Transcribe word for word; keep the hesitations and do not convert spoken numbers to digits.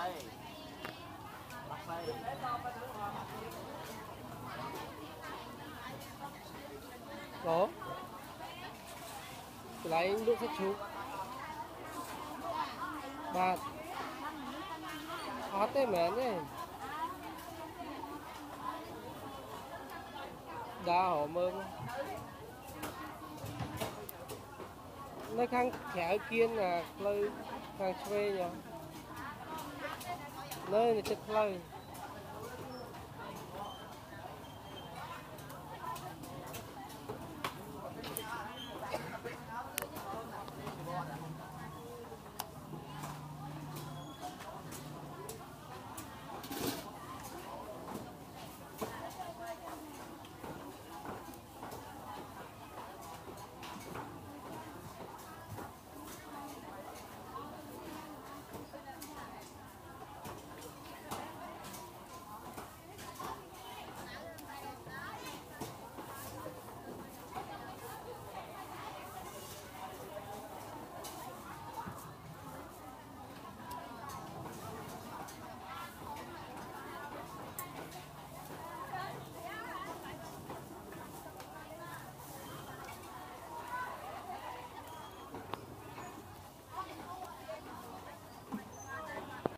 Đó. Lấy nước sát chú. Ba. Hot đấy mẹ đấy. Đá hổ mơm. Nó khăn khéo kiên là lơi khăn xuê nhỉ. Nơi này chất lơi.